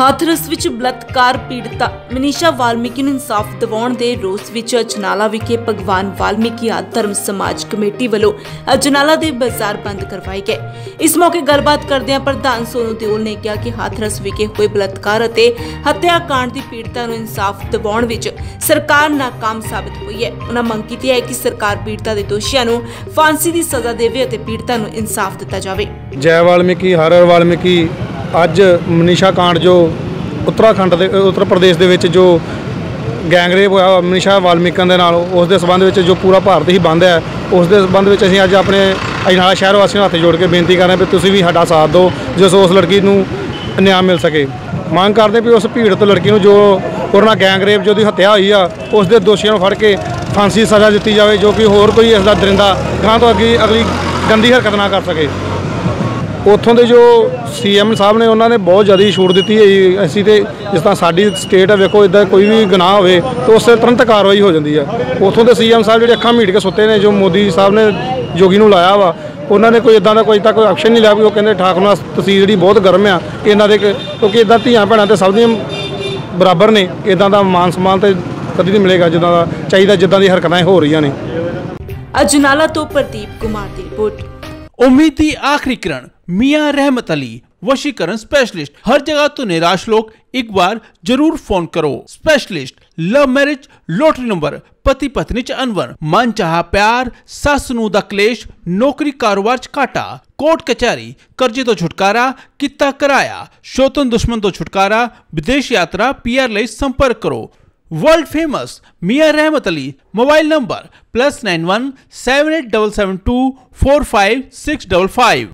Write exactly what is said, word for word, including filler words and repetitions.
हाथरस विच बलात्कार पीड़िता मनीषा वाल्मीकि नूं इंसाफ दिवाउण दे रोस विच अजनाला विखे भगवान वाल्मीकि आदि धर्म समाज कमेटी वल्लों अजनाला दे बाजार बंद करवाए गए। इस मौके गलबात करदिआं प्रधान सोनू देओल ने कहा कि हाथरस विखे होए बलात्कार अते हत्याकांड दी पीड़िता नूं इंसाफ दिवाउण विच सरकार नाकाम साबित हुई है। उन्हां मंग कीती है कि सरकार पीड़िता दे दोषियां नूं फांसी दी सज़ा देवे अते पीड़िता नूं इंसाफ दिता जावे। जय वाल्मीकि हर हर वाल्मीकि अज मनीषा कांड जो उत्तराखंड दे उत्तर प्रदेश दे विच जो गैंगरेप होया मनीषा वाल्मीकि दे नाल उस दे संबंध विच जो पूरा भारत ही बंद है उस दे संबंध विच असीं अज अपने अजनाला शहर वासियों हत्थ जोड़ के बेनती कर रहे हैं कि तुसीं भी साडा साथ दो जिस उस लड़की नूं न्याय मिल सके। मांग करदे भी उस पीड़ित लड़की नूं जो उहदे नाल गैंगरेप जो दी हत्या हुई आ उस दे दोषियों नूं फड़ के फांसी सज़ा दित्ती जावे जो कि होर कोई इसदा दरिंदा गां तो अगे अगली गंदी हरकत ना कर सके। उत्थों के जो सी एम साहब ने उन्होंने बहुत ज़्यादा छूट दी है। असी तो जिस तरह साड़ी स्टेट है वेखो इदा कोई भी गुनाह हो तो उससे तुरंत कार्रवाई हो जाती है। उत्थों के सी एम साहब जो अखा मीट के सुते ने जो मोदी साहब ने जोगी नूं लाया वा उन्होंने कोई इदा का कोई तक कोई एक्शन नहीं लिया भी वो कहते ठाकुरना तहसील जी बहुत गर्म आ इन्हों के क्योंकि इदा धियां भैणां तो सब दी बराबर ने इदा का मान सम्मान तो कभी नहीं मिलेगा जिदा का चाहिए जिदा दी हरकतां हो रही ने। अजनाला तो प्रदीप कुमार की रिपोर्ट। उम्मीद की आखिरी किरण मियां रहमत अली वशीकरण स्पेशलिस्ट। हर जगह तो निराश लोग एक बार जरूर फोन करो। Specialist love marriage lottery number पति पत्नी च अनवर मन चाहा प्यार सस नूं दा क्लेश नौकरी कारोबार च घाटा कोर्ट कचहरी कर्जे तो छुटकारा किता कराया शोतन दुश्मन तो छुटकारा विदेश यात्रा पीआर लई संपर्क करो। वर्ल्ड फेमस मियां Rahmat Ali. Mobile number plus nine one seven eight seven seven two four five six double five.